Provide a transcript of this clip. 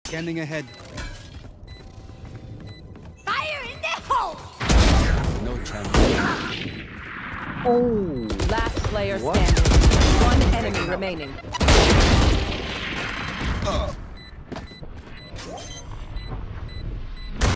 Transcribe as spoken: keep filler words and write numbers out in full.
Scanning ahead. Fire in the hole! No chance. Oh. Last player What? standing. One enemy remaining.